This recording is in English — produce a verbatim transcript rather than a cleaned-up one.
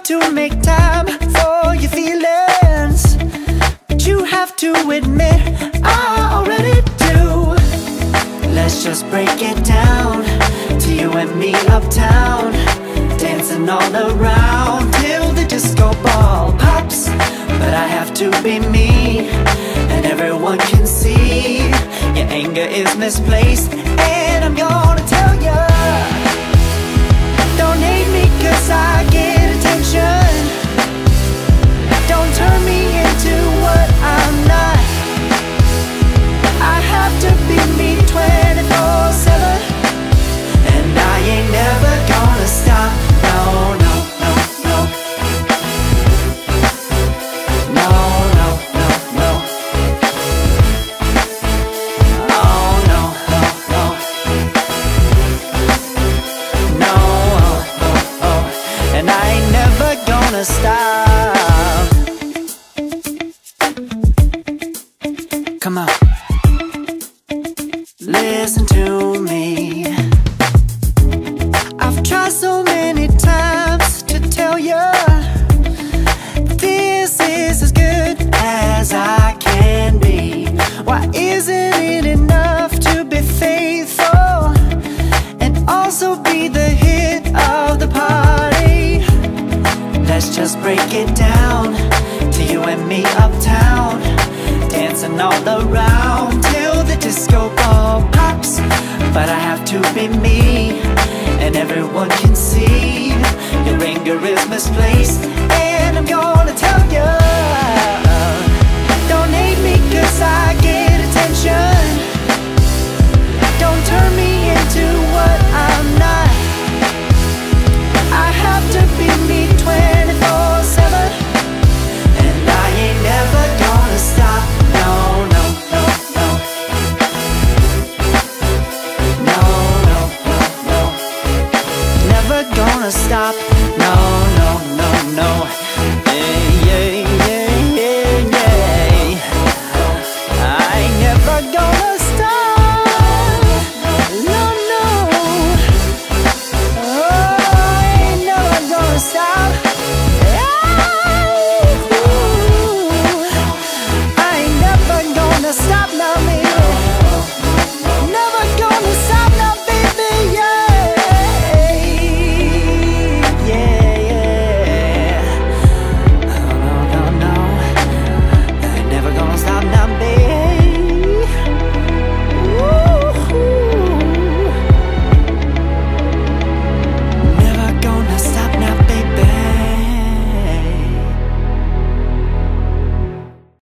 to make time for your feelings, but you have to admit I already do. Let's just break it down to you and me uptown, dancing all around till the disco ball pops. But I have to be me, and everyone can see your anger is misplaced. And I'm gonna tell ya, don't hate me cause I get attention. Don't turn me into what I'm not. I have to be me twenty-four seven, and I ain't never gonna stop. No, no, no, no. No, no, no, no. Oh, no, no, no. No, oh, oh, oh. And I ain't never gonna stop. Come on, listen to me. I've tried so many times to tell you this is as good as I can be. Why isn't it enough to be faithful and also be the hit of the party? Let's just break it down to you and me uptown, dancing all around till the disco ball pops. But I have to be me, and everyone can see your anger is misplaced.